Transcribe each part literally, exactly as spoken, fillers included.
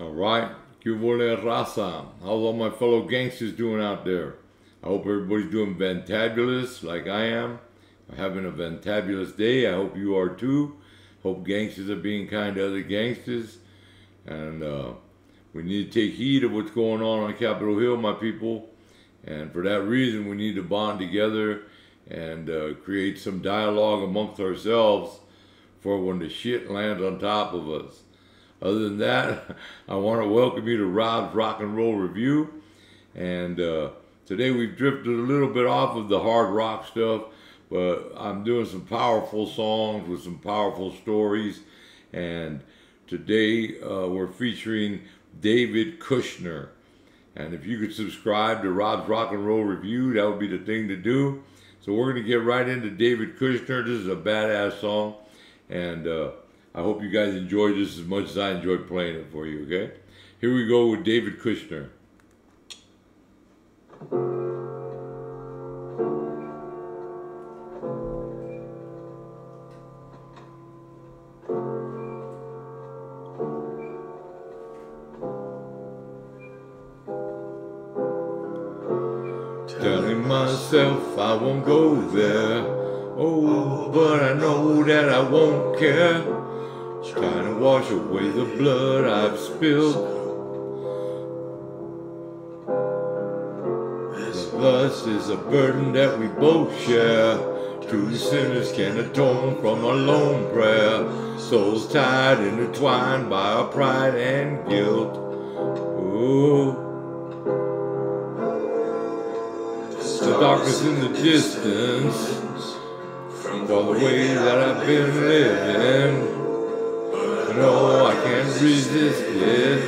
All right, que vole raza. How's all my fellow gangsters doing out there? I hope everybody's doing fantabulous like I am. I'm having a fantabulous day. I hope you are too. Hope gangsters are being kind to other gangsters. And uh, we need to take heed of what's going on on Capitol Hill, my people. And for that reason, we need to bond together and uh, create some dialogue amongst ourselves for when the shit lands on top of us. Other than that, I want to welcome you to Rob's Rock and Roll Review. And uh, today we've drifted a little bit off of the hard rock stuff, but I'm doing some powerful songs with some powerful stories. And today uh, we're featuring David Kushner. And if you could subscribe to Rob's Rock and Roll Review, that would be the thing to do. So we're going to get right into David Kushner. This is a badass song. And uh, I hope you guys enjoyed this as much as I enjoyed playing it for you, okay? Here we go with David Kushner. Telling myself I won't go there. Oh, but I know that I won't care. Trying to wash away the blood I've spilled. The lust is a burden that we both share. True sinners can atone from a lone prayer. Souls tied, intertwined by our pride and guilt. Ooh. The darkness in the distance for the way that I've been living. No, I can't resist it.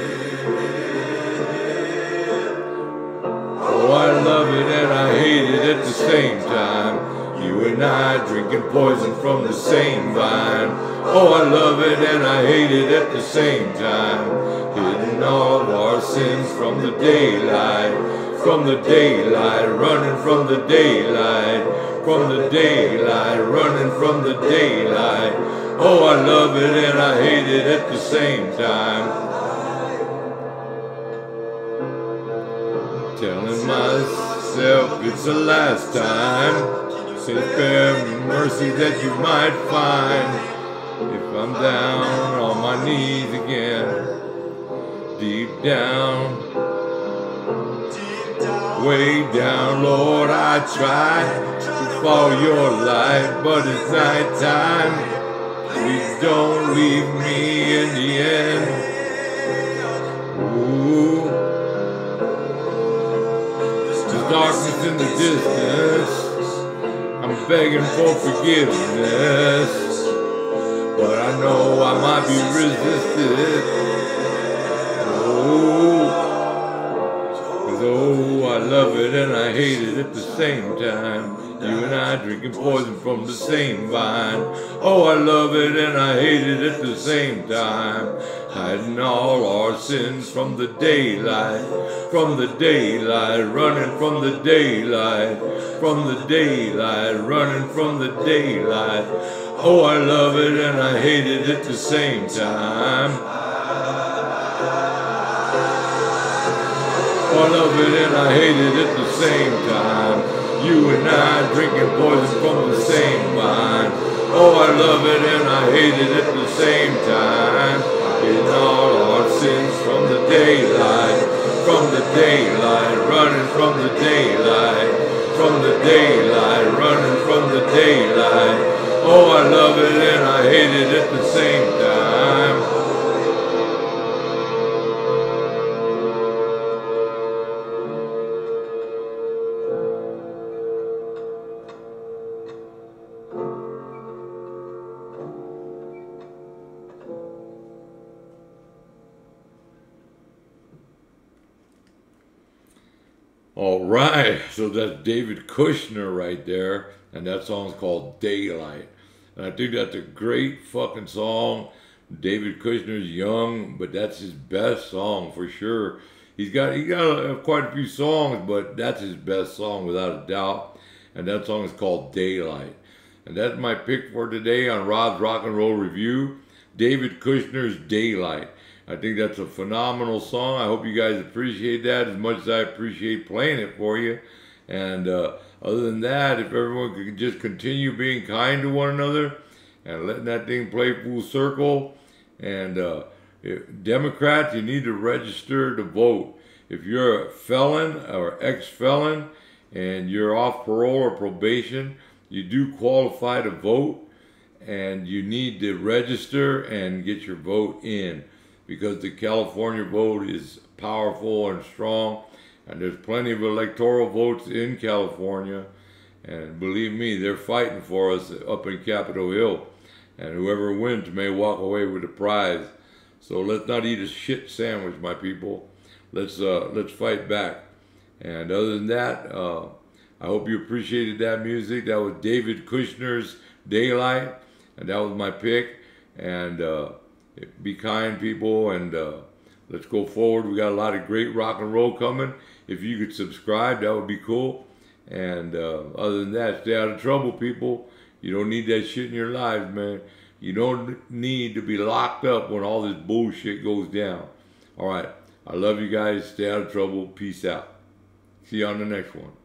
Oh, I love it and I hate it at the same time. You and I drinking poison from the same vine. Oh, I love it and I hate it at the same time. Hidden all of our sins from the daylight. From the daylight, running from the daylight. From the daylight, running from the daylight. Oh, I love it and I hate it at the same time. Telling myself it's the last time. Say spare me mercy that you might find. If I'm down on my knees again, deep down, way down, Lord, I try to follow your light, but it's night time. Please don't leave me in the end. Ooh. There's darkness in the distance. I'm begging for forgiveness, but I know I might be resisted. Oh. Oh, I love it and I hate it at the same time. You and I drinking poison from the same vine. Oh, I love it and I hate it at the same time. Hiding all our sins from the daylight. From the daylight, running from the daylight. From the daylight, running from the daylight. Oh, I love it and I hate it at the same time. I love it and I hate it at the same time. You and I drinking poison from the same vine. Oh, I love it and I hate it at the same time. In all our sins from the daylight. From the daylight, running from the daylight. From the daylight, running from the daylight. Oh, I love it and I hate it at the same time. All right, so that's David Kushner right there, and that song's called Daylight. And I think that's a great fucking song. David Kushner's young, but that's his best song for sure. He's got he got uh, quite a few songs, but that's his best song without a doubt. And that song is called Daylight. And that's my pick for today on Rob's Rock and Roll Review. David Kushner's Daylight. I think that's a phenomenal song. I hope you guys appreciate that as much as I appreciate playing it for you. And uh, other than that, if everyone could just continue being kind to one another and letting that thing play full circle. And uh, if, Democrats, you need to register to vote. If you're a felon or ex-felon and you're off parole or probation, you do qualify to vote, and you need to register and get your vote in, because the California vote is powerful and strong, and there's plenty of electoral votes in California, and believe me, they're fighting for us up in Capitol Hill, and whoever wins may walk away with a prize. So let's not eat a shit sandwich, my people. Let's uh, let's fight back. And other than that, uh, I hope you appreciated that music. That was David Kushner's Daylight, and that was my pick. And uh, be kind, people, and uh, let's go forward. We got a lot of great rock and roll coming. If you could subscribe, that would be cool. And uh, other than that, stay out of trouble, people. You don't need that shit in your lives, man. You don't need to be locked up when all this bullshit goes down. All right. I love you guys. Stay out of trouble. Peace out. See you on the next one.